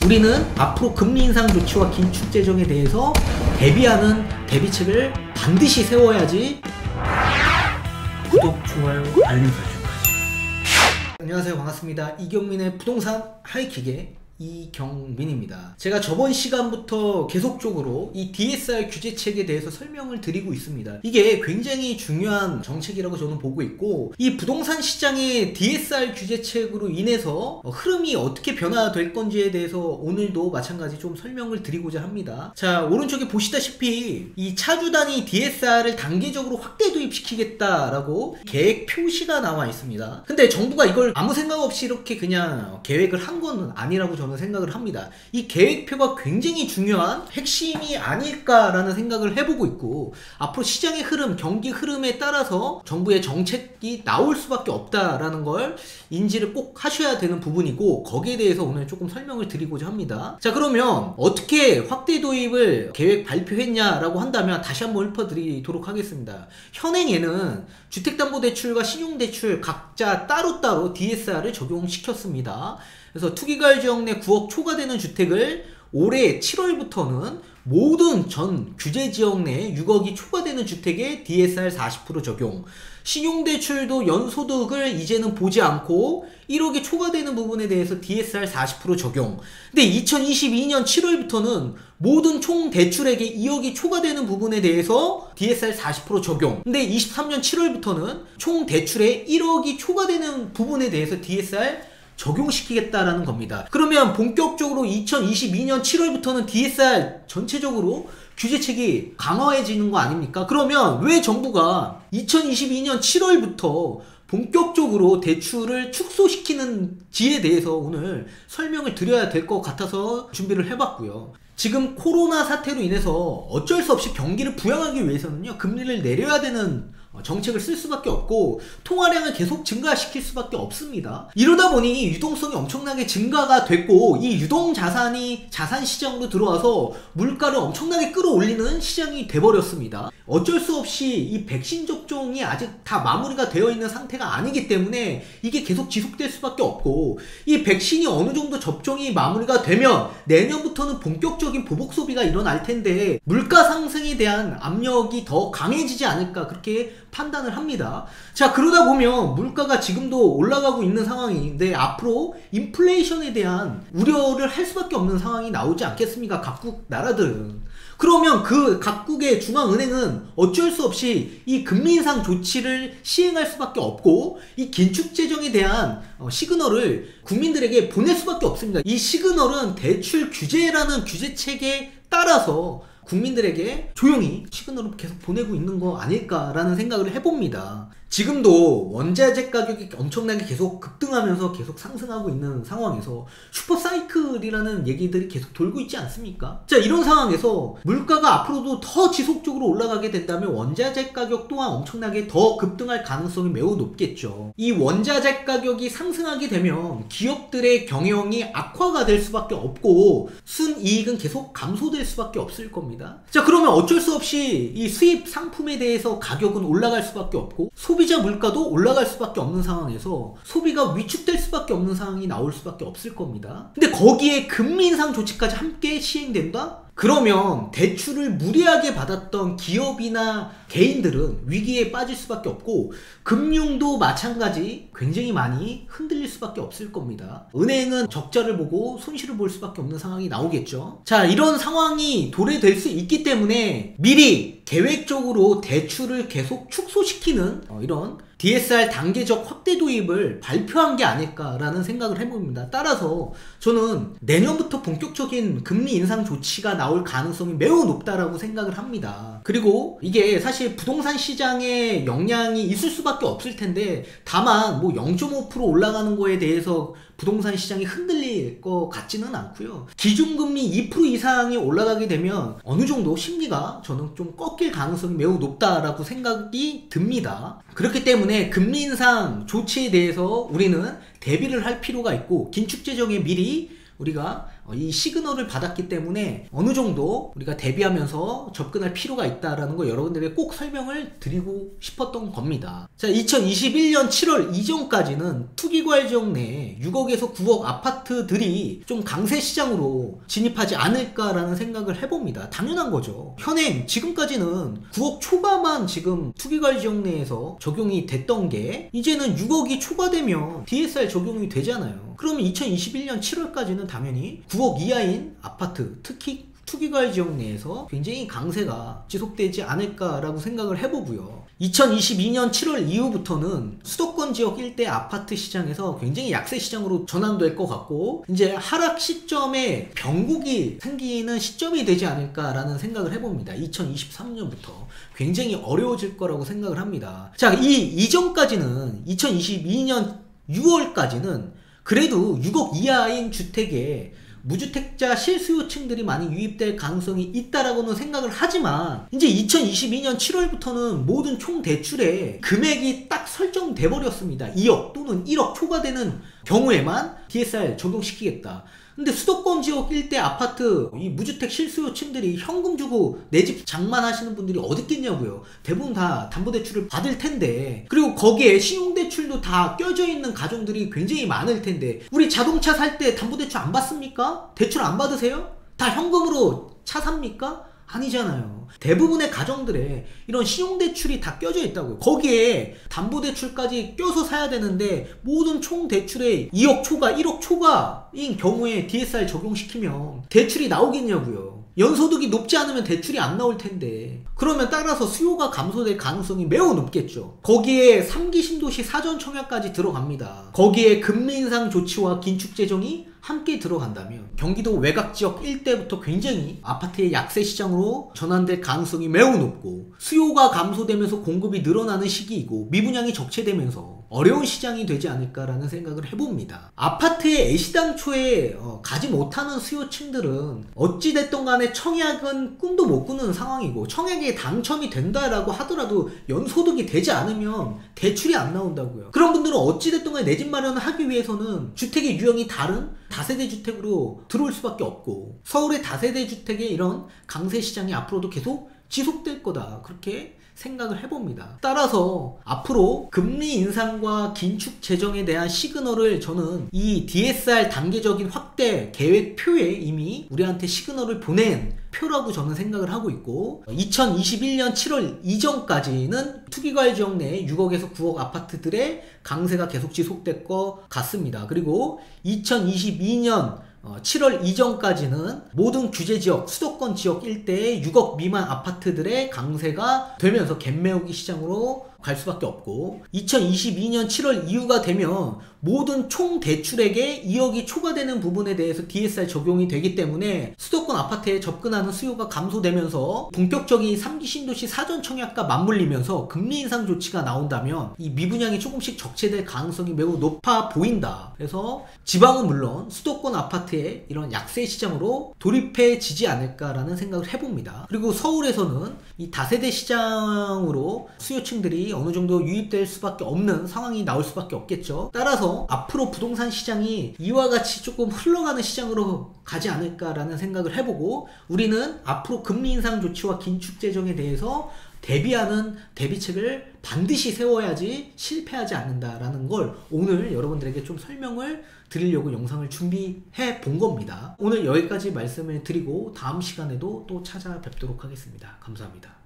우리는 앞으로 금리 인상 조치와 긴축 재정에 대해서 대비하는 대비책을 반드시 세워야지. 구독, 좋아요, 알림 설정까지. 안녕하세요, 반갑습니다. 이경민의 부동산 하이킥의 이경민입니다. 제가 저번 시간부터 계속적으로 이 DSR 규제책에 대해서 설명을 드리고 있습니다. 이게 굉장히 중요한 정책이라고 저는 보고 있고, 이 부동산 시장의 DSR 규제책으로 인해서 흐름이 어떻게 변화될 건지에 대해서 오늘도 마찬가지 좀 설명을 드리고자 합니다. 자, 오른쪽에 보시다시피 이 차주 단위 DSR을 단계적으로 확대 도입시키겠다라고 계획 표시가 나와 있습니다. 근데 정부가 이걸 아무 생각 없이 이렇게 그냥 계획을 한 건 아니라고 저는 생각을 합니다. 이 계획표가 굉장히 중요한 핵심이 아닐까라는 생각을 해보고 있고, 앞으로 시장의 흐름, 경기 흐름에 따라서 정부의 정책이 나올 수밖에 없다라는 걸 인지를 꼭 하셔야 되는 부분이고, 거기에 대해서 오늘 조금 설명을 드리고자 합니다. 자, 그러면 어떻게 확대 도입을 계획 발표했냐라고 한다면 다시 한번 읊어드리도록 하겠습니다. 현행에는 주택담보대출과 신용대출 각자 따로따로 DSR을 적용시켰습니다. 그래서 투기가율지역 내 9억 초과되는 주택을 올해 7월부터는 모든 전 규제지역 내 6억이 초과되는 주택에 DSR 40% 적용, 신용대출도 연소득을 이제는 보지 않고 1억이 초과되는 부분에 대해서 DSR 40% 적용. 근데 2022년 7월부터는 모든 총 대출액에 2억이 초과되는 부분에 대해서 DSR 40% 적용. 근데 23년 7월부터는 총 대출에 1억이 초과되는 부분에 대해서 DSR 적용시키겠다라는 겁니다. 그러면 본격적으로 2022년 7월부터는 DSR 전체적으로 규제책이 강화해지는 거 아닙니까? 그러면 왜 정부가 2022년 7월부터 본격적으로 대출을 축소시키는지에 대해서 오늘 설명을 드려야 될 것 같아서 준비를 해봤고요. 지금 코로나 사태로 인해서 어쩔 수 없이 경기를 부양하기 위해서는요, 금리를 내려야 되는 정책을 쓸 수밖에 없고, 통화량을 계속 증가시킬 수밖에 없습니다. 이러다 보니 유동성이 엄청나게 증가가 됐고, 이 유동자산이 자산시장으로 들어와서 물가를 엄청나게 끌어올리는 시장이 돼버렸습니다. 어쩔 수 없이 이 백신 접종이 아직 다 마무리가 되어 있는 상태가 아니기 때문에 이게 계속 지속될 수밖에 없고, 이 백신이 어느 정도 접종이 마무리가 되면 내년부터는 본격적인 보복 소비가 일어날 텐데, 물가 상승에 대한 압력이 더 강해지지 않을까, 그렇게 판단을 합니다. 자, 그러다 보면 물가가 지금도 올라가고 있는 상황인데 앞으로 인플레이션에 대한 우려를 할 수밖에 없는 상황이 나오지 않겠습니까? 각국 나라들은. 그러면 그 각국의 중앙은행은 어쩔 수 없이 이 금리 인상 조치를 시행할 수밖에 없고, 이 긴축 재정에 대한 시그널을 국민들에게 보낼 수밖에 없습니다. 이 시그널은 대출 규제라는 규제책에 따라서 국민들에게 조용히 시그널을 계속 보내고 있는 거 아닐까라는 생각을 해봅니다. 지금도 원자재 가격이 엄청나게 계속 급등하면서 계속 상승하고 있는 상황에서 슈퍼사이클이라는 얘기들이 계속 돌고 있지 않습니까? 자, 이런 상황에서 물가가 앞으로도 더 지속적으로 올라가게 된다면 원자재 가격 또한 엄청나게 더 급등할 가능성이 매우 높겠죠. 이 원자재 가격이 상승하게 되면 기업들의 경영이 악화가 될 수밖에 없고, 순이익은 계속 감소될 수밖에 없을 겁니다. 자, 그러면 어쩔 수 없이 이 수입 상품에 대해서 가격은 올라갈 수밖에 없고, 소비자 물가도 올라갈 수밖에 없는 상황에서 소비가 위축될 수밖에 없는 상황이 나올 수밖에 없을 겁니다. 근데 거기에 금리 인상 조치까지 함께 시행된다? 그러면 대출을 무리하게 받았던 기업이나 개인들은 위기에 빠질 수밖에 없고, 금융도 마찬가지 굉장히 많이 흔들릴 수밖에 없을 겁니다. 은행은 적자를 보고 손실을 볼 수밖에 없는 상황이 나오겠죠. 자, 이런 상황이 도래될 수 있기 때문에 미리 계획적으로 대출을 계속 축소시키는 이런 DSR 단계적 확대 도입을 발표한 게 아닐까라는 생각을 해봅니다. 따라서 저는 내년부터 본격적인 금리 인상 조치가 나올 가능성이 매우 높다라고 생각을 합니다. 그리고 이게 사실 부동산 시장에 영향이 있을 수밖에 없을 텐데, 다만 뭐 0.5% 올라가는 거에 대해서 부동산 시장이 흔들릴 것 같지는 않고요. 기준금리 2% 이상이 올라가게 되면 어느 정도 심리가 저는 좀 꺾일 가능성이 매우 높다라고 생각이 듭니다. 그렇기 때문에 금리 인상 조치에 대해서 우리는 대비를 할 필요가 있고, 긴축 재정에 미리 우리가 이 시그널을 받았기 때문에 어느 정도 우리가 대비하면서 접근할 필요가 있다라는 거 여러분들에게 꼭 설명을 드리고 싶었던 겁니다. 자, 2021년 7월 이전까지는 투기과열 지역 내에 6억에서 9억 아파트들이 좀 강세 시장으로 진입하지 않을까라는 생각을 해봅니다. 당연한 거죠. 현행 지금까지는 9억 초과만 지금 투기과열 지역 내에서 적용이 됐던 게 이제는 6억이 초과되면 DSR 적용이 되잖아요. 그러면 2021년 7월까지는 당연히 9억 이하인 아파트, 특히 투기과열 지역 내에서 굉장히 강세가 지속되지 않을까라고 생각을 해보고요. 2022년 7월 이후부터는 수도권 지역 일대 아파트 시장에서 굉장히 약세 시장으로 전환될 것 같고 이제 하락 시점에 변곡이 생기는 시점이 되지 않을까라는 생각을 해봅니다. 2023년부터 굉장히 어려워질 거라고 생각을 합니다. 자, 이전까지는 2022년 6월까지는 그래도 6억 이하인 주택에 무주택자 실수요층들이 많이 유입될 가능성이 있다라고는 생각을 하지만 이제 2022년 7월부터는 모든 총 대출의 금액이 딱 설정돼 버렸습니다. 2억 또는 1억 초과되는 경우에만 DSR 적용시키겠다. 근데 수도권 지역 일대 아파트 이 무주택 실수요층들이 현금 주고 내 집 장만하시는 분들이 어디 있겠냐고요. 대부분 다 담보대출을 받을 텐데, 그리고 거기에 신용대출도 다 껴져 있는 가정들이 굉장히 많을 텐데, 우리 자동차 살 때 담보대출 안 받습니까? 대출 안 받으세요? 다 현금으로 차 삽니까? 아니잖아요. 대부분의 가정들에 이런 신용대출이 다 껴져 있다고요. 거기에 담보대출까지 껴서 사야 되는데 모든 총 대출의 2억 초과, 1억 초과인 경우에 DSR 적용시키면 대출이 나오겠냐고요. 연소득이 높지 않으면 대출이 안 나올 텐데, 그러면 따라서 수요가 감소될 가능성이 매우 높겠죠. 거기에 3기 신도시 사전 청약까지 들어갑니다. 거기에 금리 인상 조치와 긴축 재정이 함께 들어간다면 경기도 외곽지역 일대부터 굉장히 아파트의 약세 시장으로 전환될 가능성이 매우 높고, 수요가 감소되면서 공급이 늘어나는 시기이고 미분양이 적체되면서 어려운 시장이 되지 않을까라는 생각을 해봅니다. 아파트에 애시당초에 가지 못하는 수요층들은 어찌됐든 간에 청약은 꿈도 못 꾸는 상황이고, 청약에 당첨이 된다라고 하더라도 연소득이 되지 않으면 대출이 안 나온다고요. 그런 분들은 어찌됐든 간에 내 집 마련을 하기 위해서는 주택의 유형이 다른 다세대 주택으로 들어올 수밖에 없고, 서울의 다세대 주택의 이런 강세 시장이 앞으로도 계속 지속될 거다, 그렇게 생각을 해봅니다. 따라서 앞으로 금리 인상과 긴축 재정에 대한 시그널을 저는 이 DSR 단계적인 확대 계획표에 이미 우리한테 시그널을 보낸 표라고 저는 생각을 하고 있고, 2021년 7월 이전까지는 투기과열 지역 내 6억에서 9억 아파트들의 강세가 계속 지속될 것 같습니다. 그리고 2022년 7월 이전까지는 모든 규제지역, 수도권 지역 일대의 6억 미만 아파트들의 강세가 되면서 갭매우기 시장으로 갈 수밖에 없고, 2022년 7월 이후가 되면 모든 총 대출액에 2억이 초과되는 부분에 대해서 DSR 적용이 되기 때문에 수도권 아파트에 접근하는 수요가 감소되면서 본격적인 3기 신도시 사전 청약과 맞물리면서 금리 인상 조치가 나온다면 이 미분양이 조금씩 적체될 가능성이 매우 높아 보인다. 그래서 지방은 물론 수도권 아파트의 이런 약세 시장으로 돌입해지지 않을까라는 생각을 해봅니다. 그리고 서울에서는 이 다세대 시장으로 수요층들이 어느 정도 유입될 수밖에 없는 상황이 나올 수밖에 없겠죠. 따라서 앞으로 부동산 시장이 이와 같이 조금 흘러가는 시장으로 가지 않을까라는 생각을 해보고, 우리는 앞으로 금리 인상 조치와 긴축 재정에 대해서 대비하는 대비책을 반드시 세워야지 실패하지 않는다라는 걸 오늘 여러분들에게 좀 설명을 드리려고 영상을 준비해 본 겁니다. 오늘 여기까지 말씀을 드리고 다음 시간에도 또 찾아뵙도록 하겠습니다. 감사합니다.